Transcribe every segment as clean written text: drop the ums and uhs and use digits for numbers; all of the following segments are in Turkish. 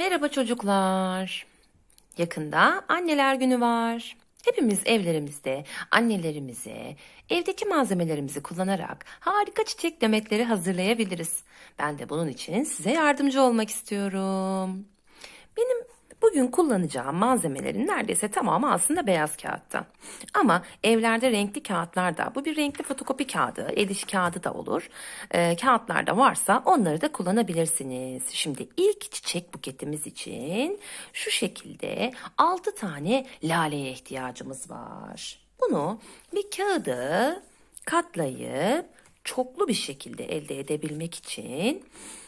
Merhaba çocuklar. Yakında Anneler Günü var. Hepimiz evlerimizde annelerimize, evdeki malzemelerimizi kullanarak harika çiçek demetleri hazırlayabiliriz. Ben de bunun için size yardımcı olmak istiyorum. Benim bugün kullanacağım malzemelerin neredeyse tamamı aslında beyaz kağıttan. Ama evlerde renkli kağıtlar da, bu bir renkli fotokopi kağıdı, el işi kağıdı da olur. Kağıtlar da varsa onları da kullanabilirsiniz. Şimdi ilk çiçek buketimiz için şu şekilde 6 tane laleye ihtiyacımız var. Bunu bir kağıdı katlayıp çoklu bir şekilde elde edebilmek için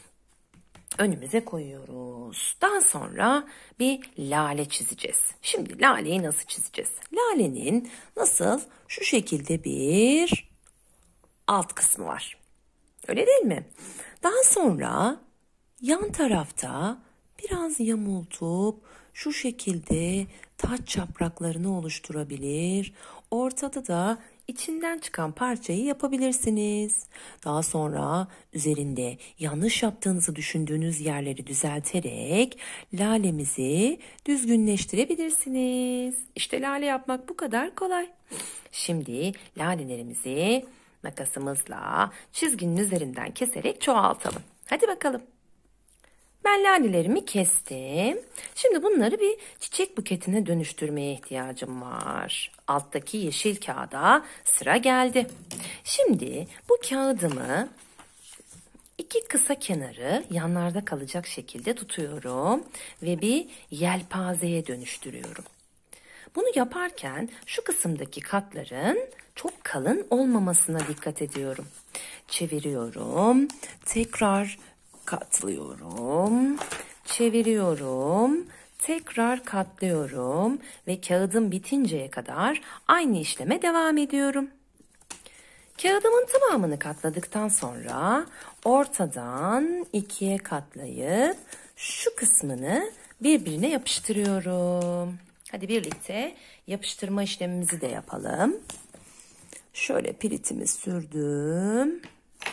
önümüze koyuyoruz. Daha sonra bir lale çizeceğiz. Şimdi laleyi nasıl çizeceğiz? Lalenin nasıl şu şekilde bir alt kısmı var. Öyle değil mi? Daha sonra yan tarafta biraz yamultup şu şekilde taç yapraklarını oluşturabilir. Ortada da içinden çıkan parçayı yapabilirsiniz. Daha sonra üzerinde yanlış yaptığınızı düşündüğünüz yerleri düzelterek lalemizi düzgünleştirebilirsiniz. İşte lale yapmak bu kadar kolay. Şimdi lalelerimizi makasımızla çizginin üzerinden keserek çoğaltalım. Hadi bakalım. Ben lalelerimi kestim. Şimdi bunları bir çiçek buketine dönüştürmeye ihtiyacım var. Alttaki yeşil kağıda sıra geldi. Şimdi bu kağıdımı iki kısa kenarı yanlarda kalacak şekilde tutuyorum ve bir yelpazeye dönüştürüyorum. Bunu yaparken şu kısımdaki katların çok kalın olmamasına dikkat ediyorum. Çeviriyorum, tekrar katlıyorum, çeviriyorum, tekrar katlıyorum ve kağıdım bitinceye kadar aynı işleme devam ediyorum. Kağıdımın tamamını katladıktan sonra ortadan ikiye katlayıp şu kısmını birbirine yapıştırıyorum. Hadi birlikte yapıştırma işlemimizi de yapalım. Şöyle piritimi sürdüm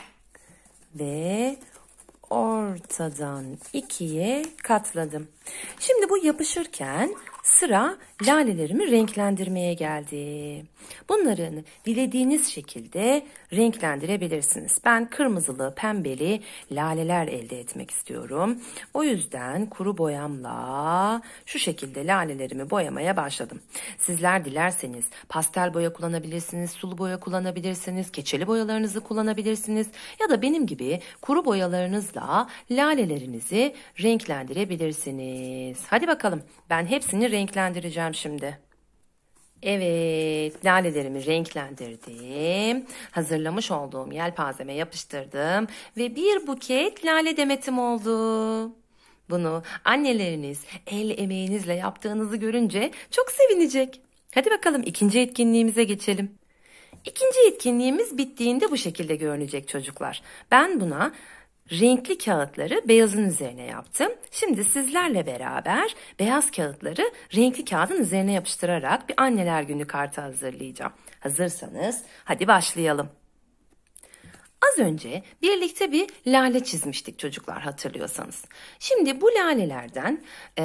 ve ortadan ikiye katladım. Şimdi bu yapışırken sıra lalelerimi renklendirmeye geldi. Bunları dilediğiniz şekilde renklendirebilirsiniz. Ben kırmızılı, pembeli laleler elde etmek istiyorum. O yüzden kuru boyamla şu şekilde lalelerimi boyamaya başladım. Sizler dilerseniz pastel boya kullanabilirsiniz, sulu boya kullanabilirsiniz, keçeli boyalarınızı kullanabilirsiniz ya da benim gibi kuru boyalarınızla lalelerinizi renklendirebilirsiniz. Hadi bakalım, ben hepsini renklendireceğim şimdi. Evet, lalelerimi renklendirdim. Hazırlamış olduğum yelpazeme yapıştırdım ve bir buket lale demetim oldu. Bunu anneleriniz el emeğinizle yaptığınızı görünce çok sevinecek. Hadi bakalım ikinci etkinliğimize geçelim. İkinci etkinliğimiz bittiğinde bu şekilde görünecek çocuklar. Ben buna renkli kağıtları beyazın üzerine yaptım. Şimdi sizlerle beraber beyaz kağıtları renkli kağıdın üzerine yapıştırarak bir Anneler Günü kartı hazırlayacağım. Hazırsanız hadi başlayalım. Az önce birlikte bir lale çizmiştik çocuklar, hatırlıyorsanız. Şimdi bu lalelerden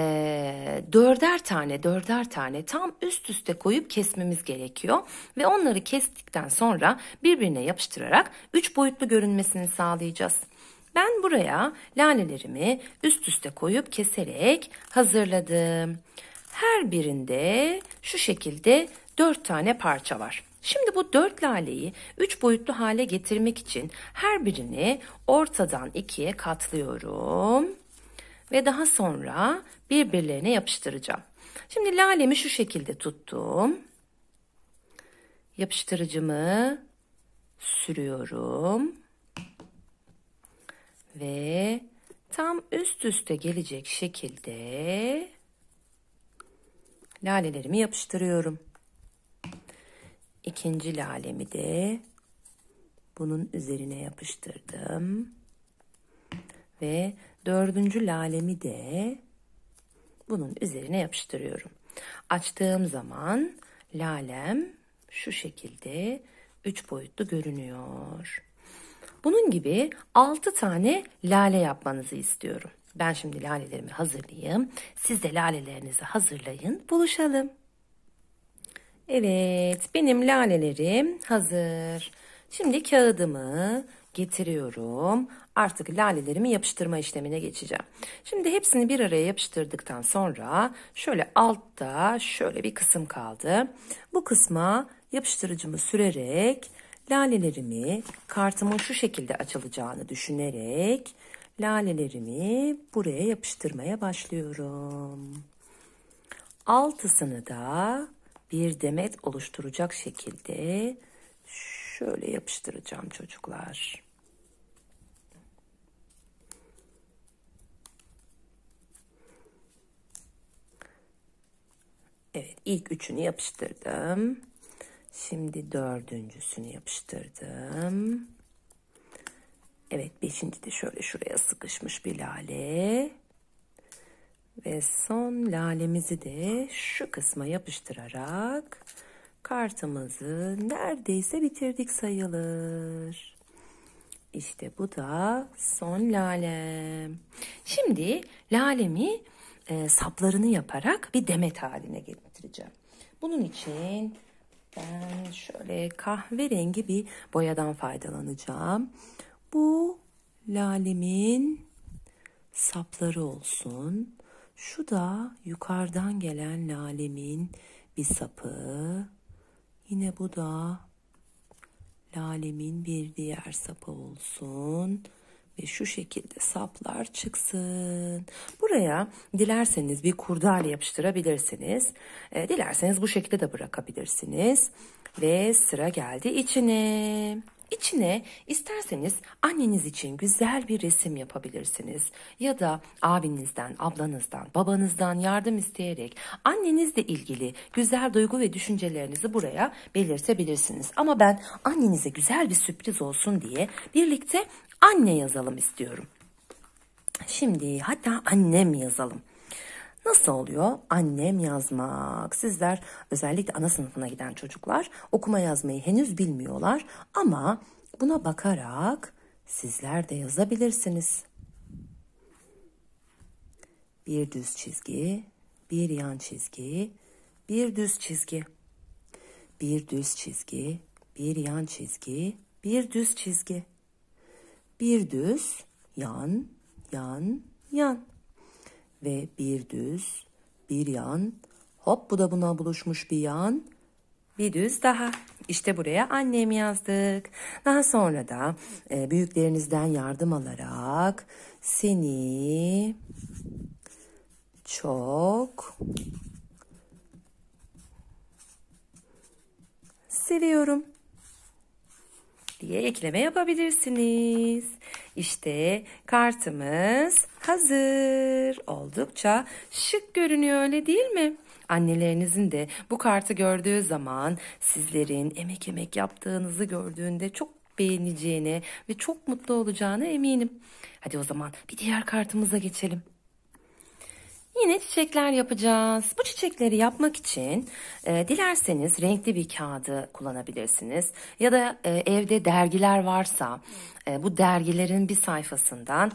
dörder tane tam üst üste koyup kesmemiz gerekiyor. Ve onları kestikten sonra birbirine yapıştırarak 3 boyutlu görünmesini sağlayacağız. Ben buraya lalelerimi üst üste koyup keserek hazırladım. Her birinde şu şekilde 4 tane parça var. Şimdi bu 4 laleyi 3 boyutlu hale getirmek için her birini ortadan ikiye katlıyorum. Ve daha sonra birbirlerine yapıştıracağım. Şimdi lalemi şu şekilde tuttum. Yapıştırıcımı sürüyorum. Ve tam üst üste gelecek şekilde lalelerimi yapıştırıyorum. İkinci lalemi de bunun üzerine yapıştırdım. Ve dördüncü lalemi de bunun üzerine yapıştırıyorum. Açtığım zaman lalem şu şekilde 3 boyutlu görünüyor. Bunun gibi 6 tane lale yapmanızı istiyorum. Ben şimdi lalelerimi hazırlayayım. Siz de lalelerinizi hazırlayın. Buluşalım. Evet, benim lalelerim hazır. Şimdi kağıdımı getiriyorum. Artık lalelerimi yapıştırma işlemine geçeceğim. Şimdi hepsini bir araya yapıştırdıktan sonra şöyle altta şöyle bir kısım kaldı. Bu kısma yapıştırıcımı sürerek lalelerimi kartımın şu şekilde açılacağını düşünerek lalelerimi buraya yapıştırmaya başlıyorum. Altısını da bir demet oluşturacak şekilde şöyle yapıştıracağım çocuklar. Evet, ilk üçünü yapıştırdım. Şimdi dördüncüsünü yapıştırdım. Evet, beşinci de şöyle şuraya sıkışmış bir lale. Ve son lalemizi de şu kısma yapıştırarak kartımızı neredeyse bitirdik sayılır. İşte bu da son lalem. Şimdi lalemi saplarını yaparak bir demet haline getireceğim. Bunun için ben şöyle kahverengi bir boyadan faydalanacağım. Bu lalemin sapları olsun. Şu da yukarıdan gelen lalemin bir sapı. Yine bu da lalemin bir diğer sapı olsun. Ve şu şekilde saplar çıksın. Buraya dilerseniz bir kurdale yapıştırabilirsiniz. Dilerseniz bu şekilde de bırakabilirsiniz. Ve sıra geldi içine. İçine isterseniz anneniz için güzel bir resim yapabilirsiniz. Ya da abinizden, ablanızdan, babanızdan yardım isteyerek annenizle ilgili güzel duygu ve düşüncelerinizi buraya belirtebilirsiniz. Ama ben annenize güzel bir sürpriz olsun diye birlikte anne yazalım istiyorum. Şimdi hatta annem yazalım. Nasıl oluyor? Annem yazmak. Sizler özellikle ana sınıfına giden çocuklar okuma yazmayı henüz bilmiyorlar ama buna bakarak sizler de yazabilirsiniz. Bir düz çizgi, bir yan çizgi, bir düz çizgi. Bir düz çizgi, bir yan çizgi, bir düz çizgi. Bir düz, yan, yan, yan. Ve bir düz, bir yan, hop bu da buna buluşmuş bir yan, bir düz daha. İşte buraya annem yazdık. Daha sonra da büyüklerinizden yardım alarak seni çok seviyorum diye ekleme yapabilirsiniz. İşte kartımız hazır. Oldukça şık görünüyor, öyle değil mi? Annelerinizin de bu kartı gördüğü zaman sizlerin emek yaptığınızı gördüğünde çok beğeneceğine ve çok mutlu olacağına eminim. Hadi o zaman bir diğer kartımıza geçelim. Yine çiçekler yapacağız. Bu çiçekleri yapmak için dilerseniz renkli bir kağıdı kullanabilirsiniz. Ya da evde dergiler varsa bu dergilerin bir sayfasından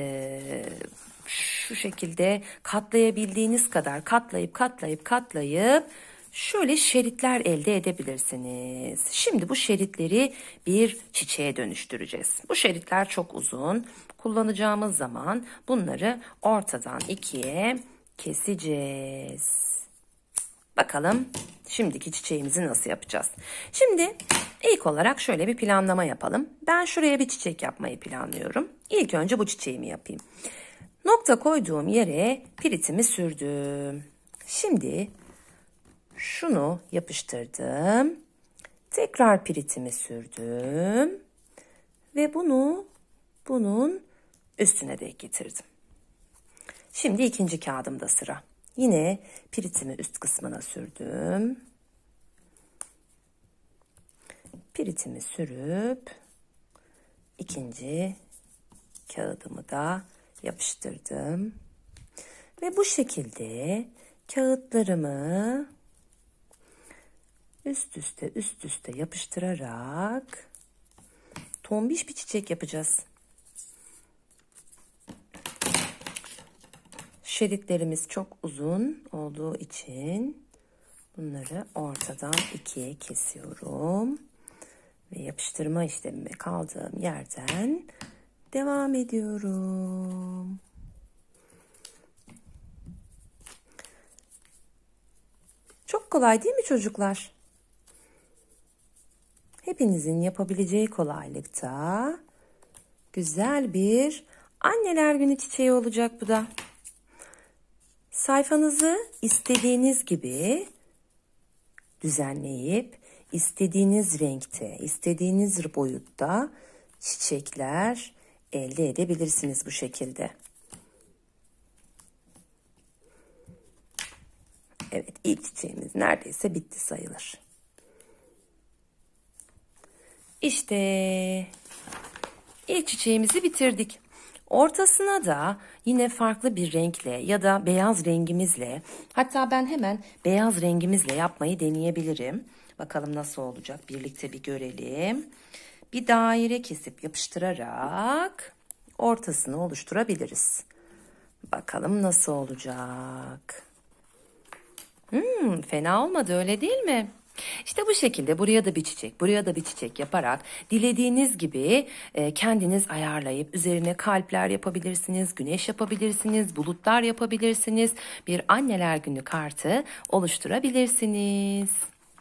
şu şekilde katlayabildiğiniz kadar katlayıp şöyle şeritler elde edebilirsiniz. Şimdi bu şeritleri bir çiçeğe dönüştüreceğiz. Bu şeritler çok uzun. Kullanacağımız zaman bunları ortadan ikiye keseceğiz. Bakalım şimdiki çiçeğimizi nasıl yapacağız? Şimdi ilk olarak şöyle bir planlama yapalım. Ben şuraya bir çiçek yapmayı planlıyorum. İlk önce bu çiçeğimi yapayım. Nokta koyduğum yere piritimi sürdüm. Şimdi şunu yapıştırdım. Tekrar piritimi sürdüm. Ve bunun üstüne de getirdim. Şimdi ikinci kağıdımda sıra. Yine piritimi üst kısmına sürdüm. Piritimi sürüp ikinci kağıdımı da yapıştırdım. Ve bu şekilde kağıtlarımı üst üste yapıştırarak tombiş bir çiçek yapacağız. şeritlerimiz çok uzun olduğu için bunları ortadan ikiye kesiyorum. Ve yapıştırma işlemime kaldığım yerden devam ediyorum. Çok kolay değil mi çocuklar? Hepinizin yapabileceği kolaylıkta güzel bir Anneler Günü çiçeği olacak bu da. Sayfanızı istediğiniz gibi düzenleyip istediğiniz renkte, istediğiniz boyutta çiçekler elde edebilirsiniz bu şekilde. Evet, ilk çiçeğimiz neredeyse bitti sayılır. İşte ilk çiçeğimizi bitirdik. Ortasına da yine farklı bir renkle ya da beyaz rengimizle, hatta ben hemen beyaz rengimizle yapmayı deneyebilirim. Bakalım nasıl olacak, birlikte bir görelim. Bir daire kesip yapıştırarak ortasını oluşturabiliriz. Bakalım nasıl olacak. Fena olmadı, öyle değil mi? İşte bu şekilde buraya da bir çiçek, buraya da bir çiçek yaparak dilediğiniz gibi kendiniz ayarlayıp üzerine kalpler yapabilirsiniz, güneş yapabilirsiniz, bulutlar yapabilirsiniz. Bir Anneler Günü kartı oluşturabilirsiniz.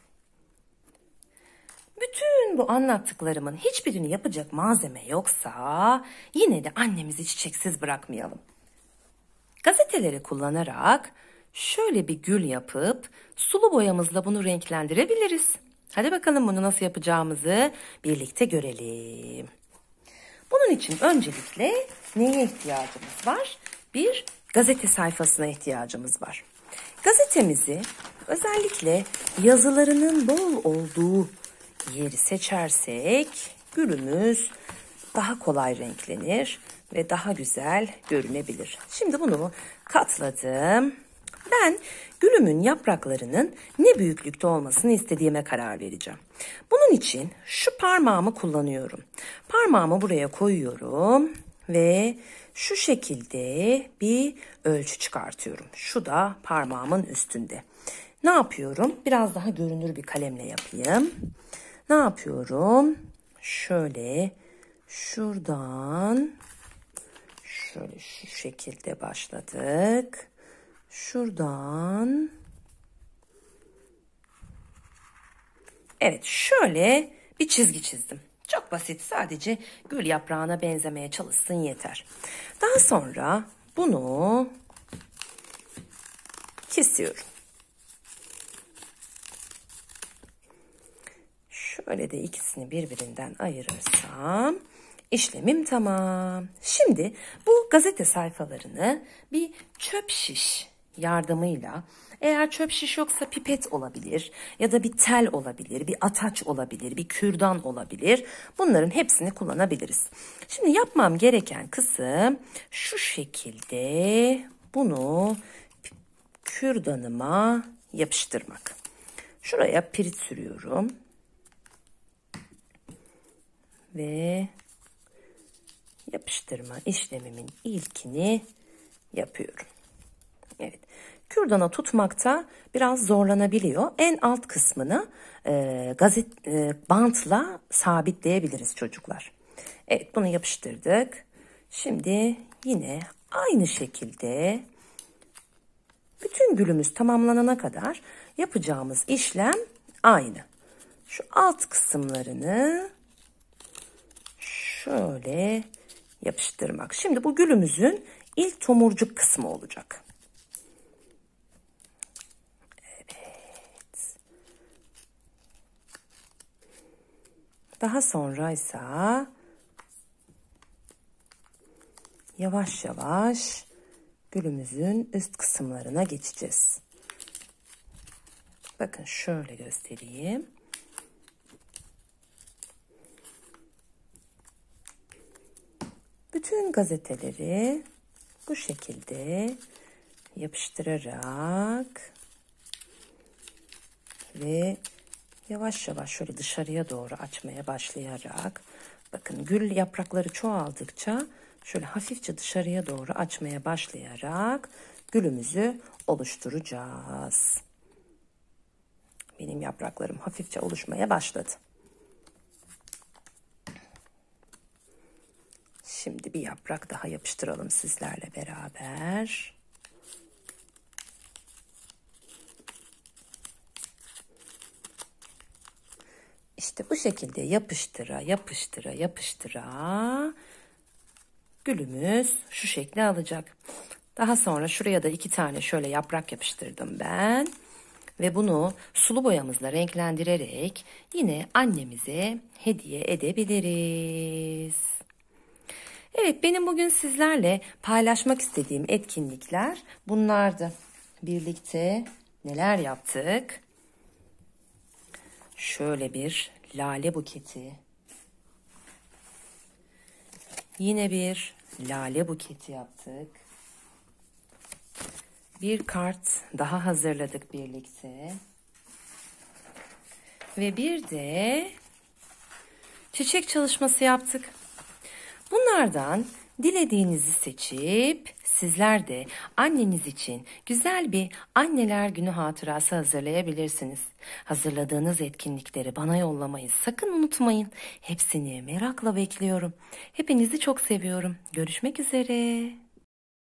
Bütün bu anlattıklarımın hiçbirini yapacak malzeme yoksa yine de annemizi çiçeksiz bırakmayalım. Gazeteleri kullanarak şöyle bir gül yapıp sulu boyamızla bunu renklendirebiliriz. Hadi bakalım bunu nasıl yapacağımızı birlikte görelim. Bunun için öncelikle neye ihtiyacımız var? Bir gazete sayfasına ihtiyacımız var. Gazetemizi özellikle yazılarının bol olduğu yeri seçersek gülümüz daha kolay renklenir ve daha güzel görünebilir. Şimdi bunu katladım. Ben gülümün yapraklarının ne büyüklükte olmasını istediğime karar vereceğim. Bunun için şu parmağımı kullanıyorum. Parmağımı buraya koyuyorum ve şu şekilde bir ölçü çıkartıyorum. Şu da parmağımın üstünde. Ne yapıyorum? Biraz daha görünür bir kalemle yapayım. Ne yapıyorum? Şöyle şuradan şöyle şu şekilde başladık. Şuradan evet şöyle bir çizgi çizdim. Çok basit, sadece gül yaprağına benzemeye çalışsın yeter. Daha sonra bunu kesiyorum. Şöyle de ikisini birbirinden ayırırsam işlemim tamam. Şimdi bu gazete sayfalarını bir çöp şiş yardımıyla, eğer çöp şiş yoksa pipet olabilir ya da bir tel olabilir, bir ataç olabilir, bir kürdan olabilir. Bunların hepsini kullanabiliriz. Şimdi yapmam gereken kısım şu şekilde bunu kürdanıma yapıştırmak. Şuraya pirit sürüyorum. Ve yapıştırma işlemimin ilkini yapıyorum. Evet, kürdana tutmakta biraz zorlanabiliyor. En alt kısmını bantla sabitleyebiliriz çocuklar. Evet, bunu yapıştırdık. Şimdi yine aynı şekilde bütün gülümüz tamamlanana kadar yapacağımız işlem aynı. Şu alt kısımlarını şöyle yapıştırmak. Şimdi bu gülümüzün ilk tomurcuk kısmı olacak. Evet. Daha sonra ise yavaş yavaş gülümüzün üst kısımlarına geçeceğiz. Bakın şöyle göstereyim. Bütün gazeteleri bu şekilde yapıştırarak ve yavaş yavaş şöyle dışarıya doğru açmaya başlayarak, bakın gül yaprakları çoğaldıkça şöyle hafifçe dışarıya doğru açmaya başlayarak gülümüzü oluşturacağız. Benim yapraklarım hafifçe oluşmaya başladı. Şimdi bir yaprak daha yapıştıralım sizlerle beraber. İşte bu şekilde yapıştıra yapıştıra yapıştıra gülümüz şu şekli alacak. Daha sonra şuraya da 2 tane şöyle yaprak yapıştırdım ben. Ve bunu sulu boyamızla renklendirerek yine annemize hediye edebiliriz. Evet, benim bugün sizlerle paylaşmak istediğim etkinlikler bunlardı. Birlikte neler yaptık? Şöyle bir lale buketi. Yine bir lale buketi yaptık. Bir kart daha hazırladık birlikte. Ve bir de çiçek çalışması yaptık. Bunlardan dilediğinizi seçip sizler de anneniz için güzel bir anneler günü hatırası hazırlayabilirsiniz. Hazırladığınız etkinlikleri bana yollamayı sakın unutmayın. Hepsini merakla bekliyorum. Hepinizi çok seviyorum. Görüşmek üzere.